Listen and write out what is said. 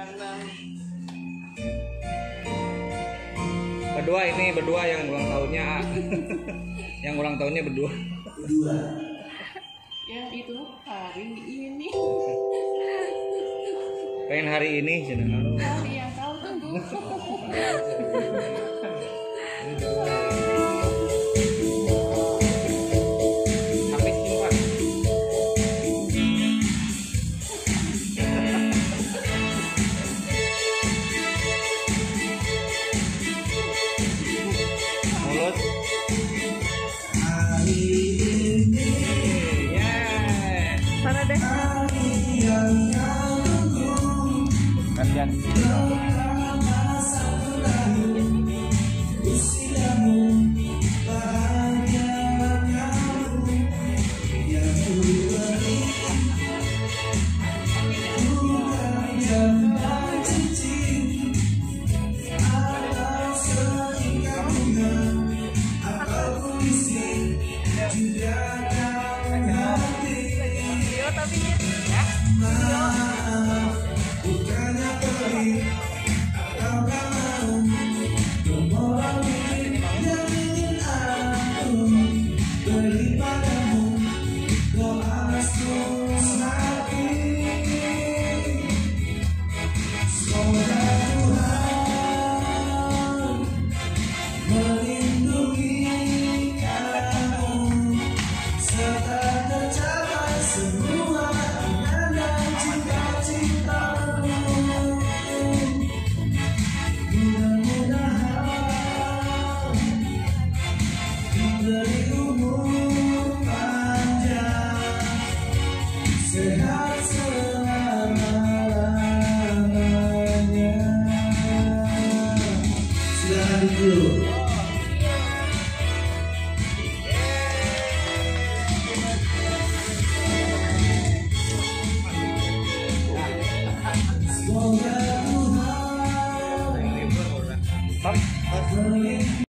Berdua yang ulang tahunnya. Yang ulang tahunnya berdua. Yang itu hari ini. Pengen hari ini jenengan. Hari yang kau tunggu. Sampai simpan. Mulut. Mana deh? Kasihan. Semoga